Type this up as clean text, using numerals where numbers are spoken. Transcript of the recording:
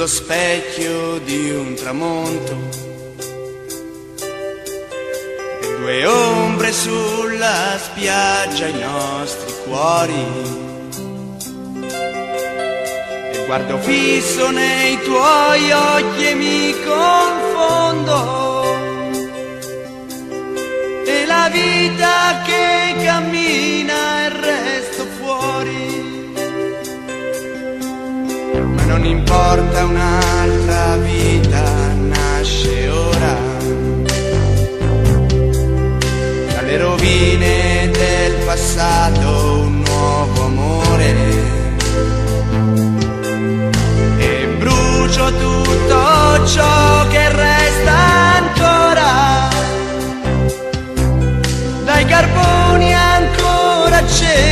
sullo specchio di un tramonto e due ombre sulla spiaggia, i nostri cuori. E guardo fisso nei tuoi occhi e mi confondo, e la vita che cammina e resto fuori. Ma non importa, un'altra vita nasce ora dalle rovine del passato, un nuovo amore, e brucio tutto ciò che resta ancora dai carboni ancora accesi